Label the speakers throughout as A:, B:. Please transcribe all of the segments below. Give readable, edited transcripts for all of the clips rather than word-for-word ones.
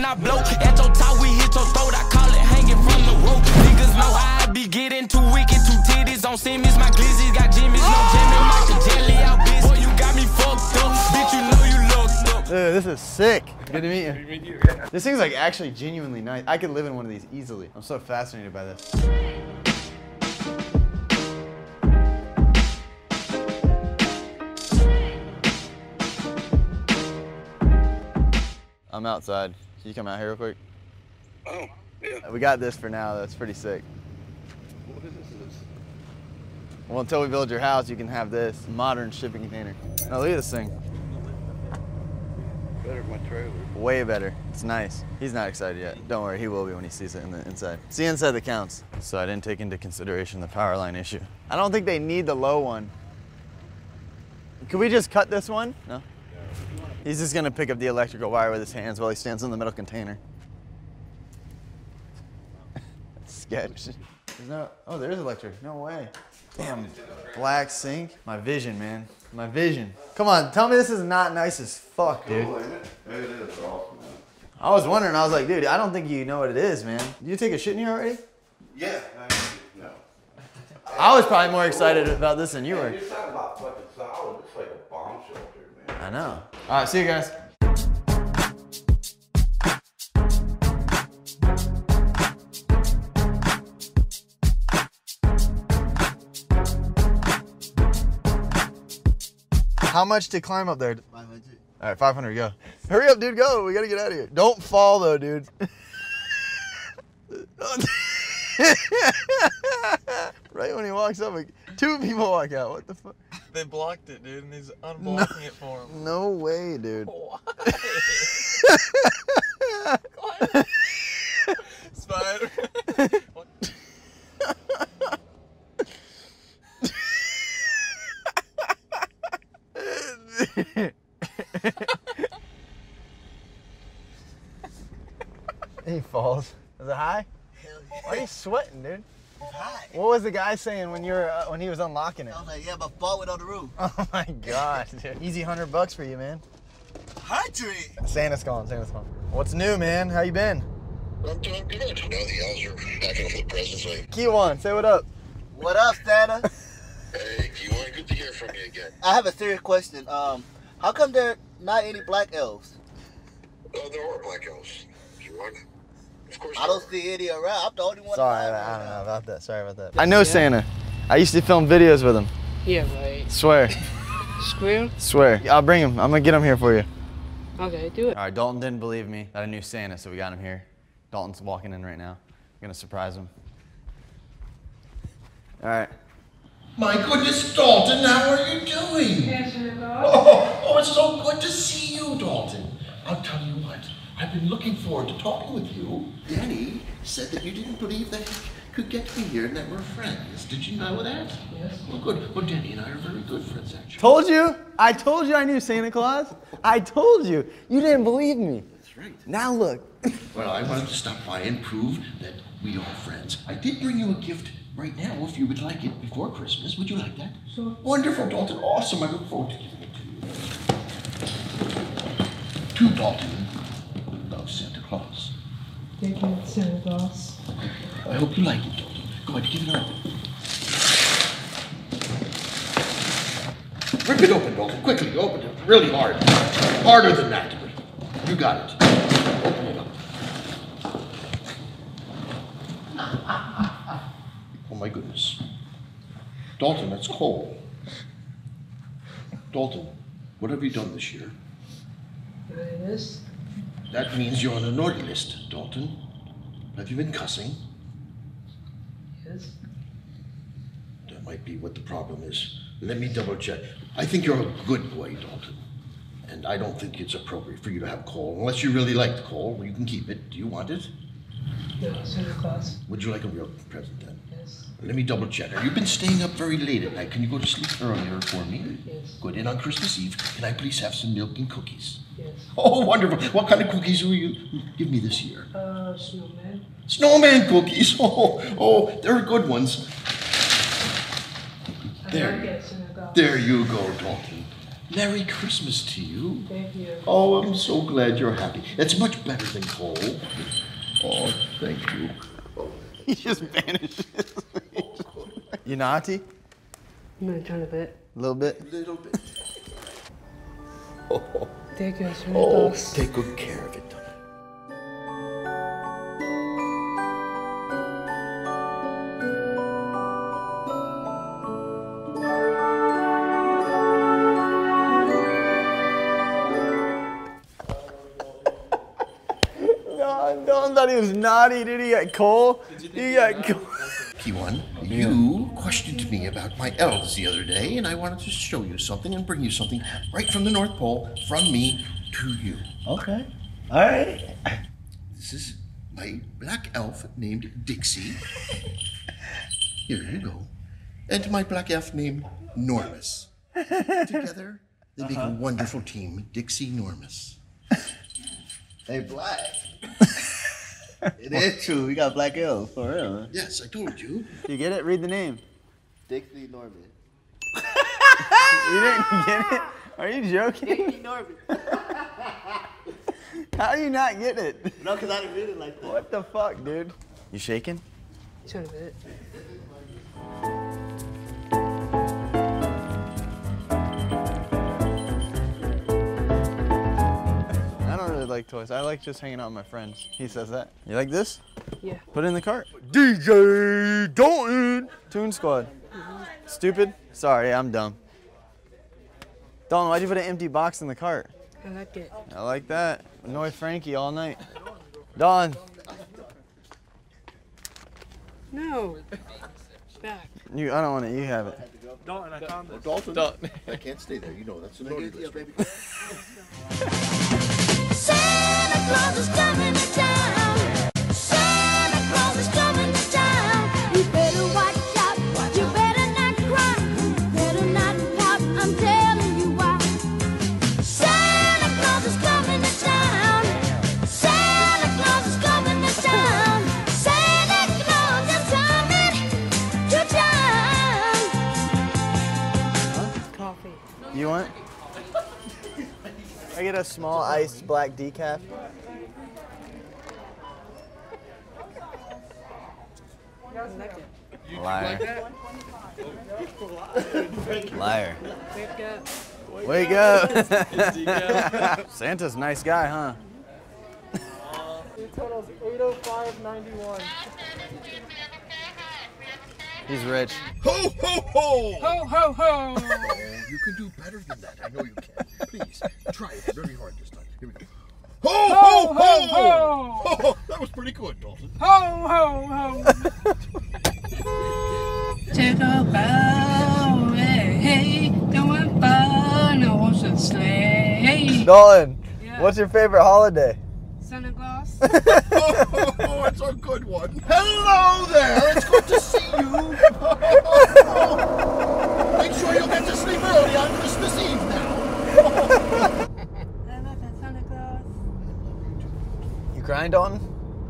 A: I blow. At your top, we hit your throat. I call it hanging from the rope. Niggas know how I be getting too wicked, two titties on Simmons. My glizzies got Jimmy's, no jamming like the jelly out, bitch. Boy, you got me fucked up, bitch. You know you looked up.
B: Dude, this is sick. Good to meet you. Good to meet you. This thing's like actually genuinely nice. I could live in one of these easily. I'm so fascinated by this. I'm outside. Can you come out here real quick?
C: Oh, yeah.
B: We got this for now. That's pretty sick.
C: What is this?
B: Well, until we build your house, you can have this modern shipping container. Now look at this thing.
C: Better than my trailer.
B: Way better. It's nice. He's not excited yet. Don't worry, he will be when he sees it in the inside. It's the inside that counts. So I didn't take into consideration the power line issue. I don't think they need the low one. Could we just cut this one? No? He's just gonna pick up the electrical wire with his hands while he stands in the middle container. Sketch. There's no, oh, there is electric. No way. Damn, black sink. My vision, man. My vision. Come on, tell me this is not nice as fuck, dude.
C: Cool, ain't it? It is awesome, man.
B: I was wondering, I was like, dude, I don't think you know what it is, man. Did you take a shit in here already?
C: Yeah. No.
B: I was probably more excited about this than you were.
C: You're talking about fucking solid. It's like a bomb shelter, man.
B: I know. All right, see you guys. How much to climb up there? 500. All right, 500, go. Hurry up, dude, go. We gotta get out of here. Don't fall, though, dude. Right when he walks up, two people walk out. What the fuck?
D: They blocked it, dude, and he's unblocking it for him.
B: No way, dude.
D: Why? Spider. What?
B: He falls. Is it high?
E: Hell yeah.
B: Why are you sweating, dude?
E: It's high.
B: What was the guy saying when you were when he was unlocking it?
E: I was like, yeah, my ball went on the roof.
B: Oh my god, dude. Easy $100 for you, man.
E: 100?
B: Santa's calling, Santa's calling. What's new, man? How you been?
F: I'm doing good. Now the elves are packing up for the presents. Like,
B: Key one, say what up.
E: What up, Santa?
F: hey, Q1, good to hear from you again.
E: I have a serious question. How come there not any black elves?
F: Oh, there are black elves. Q1. Of course.
E: I don't see any around. I'm the only one.
B: Sorry, I don't know about that. Sorry about that. I know Santa. I used to film videos with him.
G: Yeah, right.
B: Swear.
G: Square?
B: Swear. I'll bring him. I'm gonna get him here for you.
G: Okay, do it.
B: All right, Dalton didn't believe me that I knew Santa, so we got him here. Dalton's walking in right now. I'm gonna surprise him. All right.
H: My goodness, Dalton, how are you doing?
G: Yes, sir.
H: Oh, it's so good to see you, Dalton. I'll tell you what, I've been looking forward to talking with you. Danny said that you didn't believe that he could get me here and that we're friends. Did you know that?
G: Yes.
H: Well, good. Well, Danny and I are very good friends, actually.
B: Told you. I told you I knew Santa Claus. I told you. You didn't believe me.
H: That's right.
B: Now look.
H: Well, I wanted to stop by and prove that we are friends. I did bring you a gift right now, if you would like it before Christmas. Would you like that?
G: Sure.
H: Wonderful, Dalton. Awesome. I look forward to giving it to you. To Dalton loves Santa Claus.
G: Thank you, Santa Claus.
H: I hope you like it, Dalton. Go ahead, give it up. Rip it open, Dalton. Quickly, open it really hard. Harder than that. You got it. Open it up. Oh my goodness. Dalton, that's coal. Dalton, what have you done this year?
G: This?
H: That means you're on a naughty list, Dalton. Have you been cussing?
G: Yes.
H: That might be what the problem is. Let me double check. I think you're a good boy, Dalton. And I don't think it's appropriate for you to have coal. Unless you really like the coal, you can keep it. Do you want it?
G: No, Santa Claus.
H: Would you like a real present then?
G: Yes.
H: Let me double check. Have you been staying up very late at night? Can you go to sleep earlier for me?
G: Yes.
H: Good. And on Christmas Eve, can I please have some milk and cookies?
G: Yes.
H: Oh, wonderful. What kind of cookies will you give me this year?
G: Snowman.
H: Snowman cookies. Oh, they're good ones.
G: I
H: There.
G: like it, Santa Claus.
H: There you go, Dalton. Merry Christmas to you.
G: Thank you.
H: Oh, I'm so glad you're happy. That's much better than Cole. Oh, thank you.
B: He just vanishes. You naughty?
G: I'm gonna turn a bit.
B: A little bit?
H: A little bit. Oh,
G: Thank you, Santa
H: oh,
G: Claus.
H: take good care of it.
B: Don thought he was naughty. Did he get Cole? He got Cole.
H: P1, you questioned me about my elves the other day, and I wanted to show you something and bring you something right from the North Pole, from me to you.
E: Okay. All right.
H: This is my black elf named Dixie. Here you go. And my black elf named Normus. Together, they make a wonderful team, Dixie Normus.
E: Hey, Black. It is true. We got black elves, for real. Man.
H: Yes, I told you.
B: You get it? Read the name.
E: Dixie Norman.
B: You didn't get it? Are you joking?
E: Dixie Norman.
B: How do you not get it?
E: No, because I didn't read it like that.
B: What the fuck, dude? You shaking?
G: Turn a bit.
B: I don't really like toys. I like just hanging out with my friends. He says that. You like this?
G: Yeah.
B: Put it in the cart. DJ Dalton! Toon Squad. Stupid? Sorry, I'm dumb. Dalton, why'd you put an empty box in the cart?
G: I like it.
B: I like that. Annoy Frankie all night. Dawn.
G: No. Back.
B: I don't want it. You have it.
D: Dalton, I found this.
H: Dalton,
D: Dalton.
H: I can't stay there. You know, that's a naughty list.
E: baby.
I: Santa Claus is coming to town. Santa Claus is coming to town. You better watch out. You better not cry. Better not pout. I'm telling you why. Santa Claus is coming to town. Santa Claus is coming to town. Santa Claus is coming to town.
G: Coffee.
B: You want? I get a small iced black decaf.
G: I like it.
B: Liar. Liar.
G: Wake up.
B: Wake up. Santa's a nice guy, huh?
D: It totals 805.91.
B: He's rich.
H: Ho, ho, ho!
G: Ho, ho, ho.
H: Oh, you can do better than that. I know you can. Please, try it very hard this time. Here we go. Ho, ho, ho!
G: ho,
H: Oh, that was pretty good, Dalton.
G: Ho, ho, ho. Jingle bell, hey, hey, going fun, a horse and sleigh.
B: Dalton,
G: Yeah.
B: what's your favorite holiday?
G: Santa Claus.
H: Oh, it's a good one. Hello there. It's good to see you. Make sure you get to sleep early on Christmas Eve now.
G: I love that Santa Claus.
B: You crying, Dalton?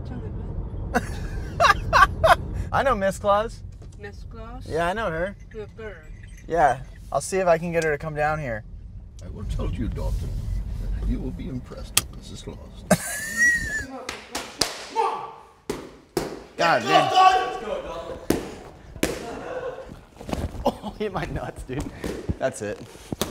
B: I know Miss Claus.
G: Miss Claus.
B: Yeah, I know her.
G: Good bird.
B: Yeah, I'll see if I can get her to come down here.
H: I will tell you, Dalton, that you will be impressed with Mrs. Claus.
B: God damn. Oh, hit my nuts, dude. That's it.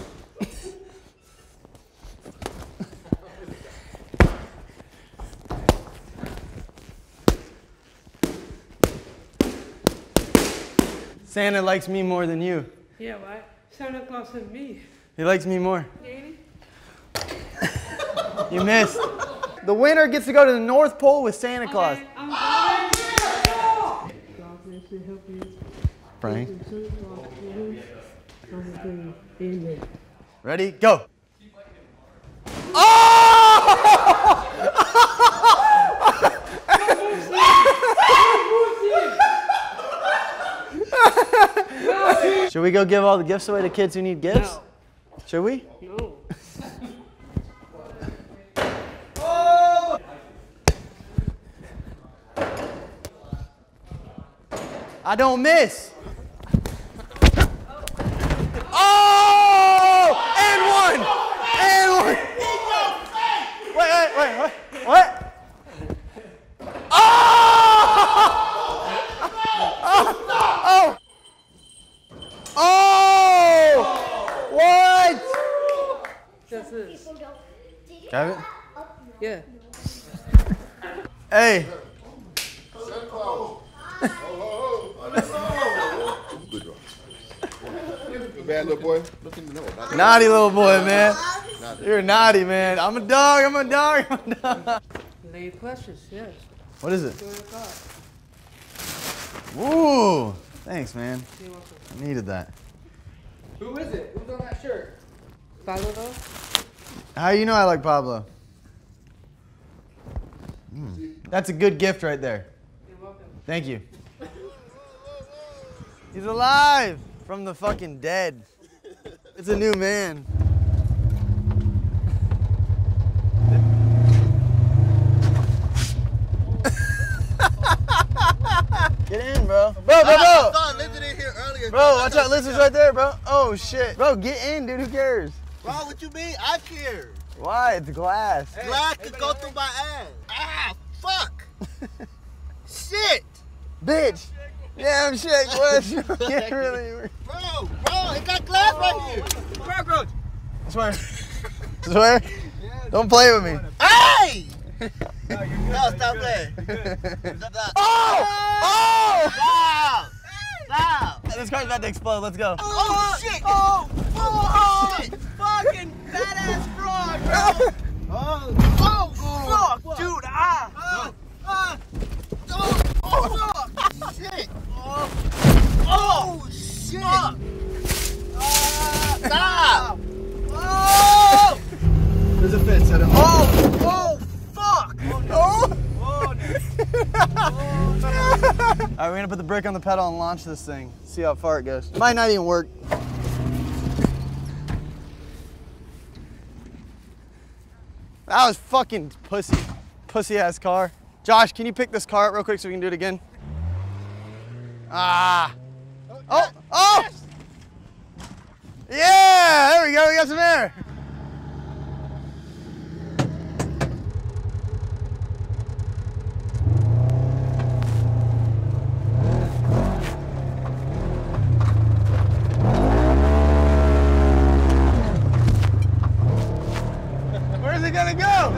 B: Santa likes me more than you.
G: Yeah, right? Santa Claus and me.
B: He likes me more.
G: Ain't
B: You missed. The winner gets to go to the North Pole with Santa Claus.
G: Okay, I'm going. God bless you, help you.
B: Frank.
G: Amen.
B: Ready? Go. Oh! Should we go give all the gifts away to kids who need gifts?
G: No.
B: Should we?
G: No.
B: I don't miss. Oh! And one. Wait, what? Oh! Oh! Oh! What?
G: Just this.
B: Got it?
G: Yeah.
B: Hey.
C: Bad little boy.
B: Naughty little boy, man. You're naughty, man. I'm a dog. I'm a dog. I'm a dog.
G: Lady Precious, yes.
B: What is it?
G: Go to the car.
B: Ooh. Thanks, man.
G: You're welcome.
B: I needed that.
D: Who is it? Who's on that shirt?
G: Follow though?
B: How you know I like Pablo? That's a good gift right there.
G: You're welcome.
B: Thank you. He's alive from the fucking dead. It's a new man. Get in, bro. Bro.
E: I saw Lizard in here earlier.
B: Bro, watch out. Lizard's right there, bro. Oh, shit. Bro, get in, dude. Who cares?
E: Bro, what you mean? I care.
B: Why? It's glass.
E: Glass could go through my ass. Ah, fuck. Shit.
B: Bitch. Yeah, I'm shake, boy. Can't really.
E: Bro, it got glass right here.
D: Cockroach!
B: I swear. Swear? Don't play with me.
E: Hey! No, stop playing. Stop.
B: Oh!
E: Stop!
B: This car's about to explode. Let's go.
E: Oh, shit! Shit!
D: Fucking badass frog, bro!
E: Oh,
D: Fuck, dude!
E: shit! Oh, shit! Stop!
D: Oh!
B: There's a fit. Set it.
D: Oh, fuck!
B: Oh!
D: Oh,
B: Alright, we're gonna put the brake on the pedal and launch this thing. See how far it goes. It might not even work. That was fucking pussy. Pussy ass car. Josh, can you pick this car up real quick so we can do it again? Ah. Oh! Oh! Yeah! There we go. We got some air. Where's it gonna go?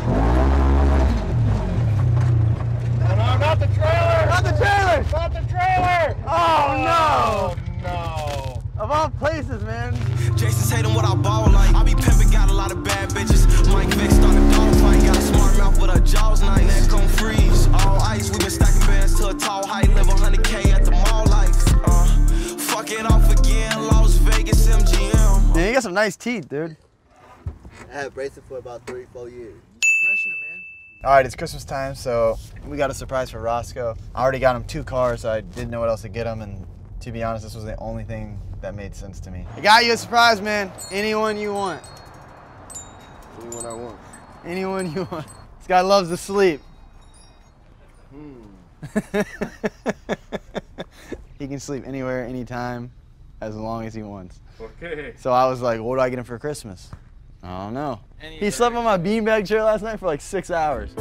D: no, not the trailer!
B: Not the trailer!
D: Not the trailer!
B: Oh no!
D: No!
B: Of all places, man.
A: Jason Tatum, what I ball like. I be pimpin', got a lot of bad bitches. Mike Vick start a dog fight. Got a smart mouth with her jaws nice. Neck on freeze, all ice. We been stacking bands to a tall height. Live 100K at the mall life. Fuck it off again. Las Vegas MGM.
B: Yeah, you got some nice teeth, dude.
E: I had braces for about 3-4 years.
B: All right, it's Christmas time, so we got a surprise for Roscoe. I already got him 2 cars, so I didn't know what else to get him, and to be honest, this was the only thing that made sense to me. I got you a surprise, man. Anyone you want.
E: Anyone I want.
B: Anyone you want. This guy loves to sleep. He can sleep anywhere, anytime, as long as he wants.
D: Okay.
B: So I was like, what do I get him for Christmas? I don't know. He slept on my beanbag chair last night for like 6 hours.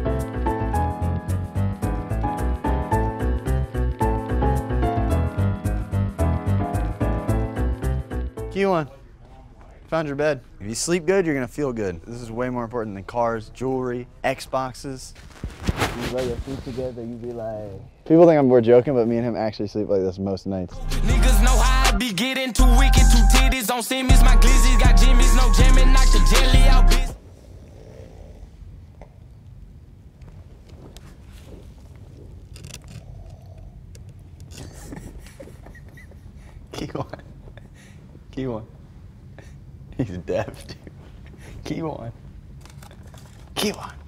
B: Key one. Found your bed. If you sleep good, you're gonna feel good. This is way more important than cars, jewelry, Xboxes. You lay your feet together, you be like... People think we're joking, but me and him actually sleep like this most nights.
A: Niggas know how I be getting too wicked. 2 titties on Simmons. My glizzies got jimmies. No jamming. Knock the jelly out, bitch.
B: Key one. Key one. He's deaf, dude. Key one. Key one.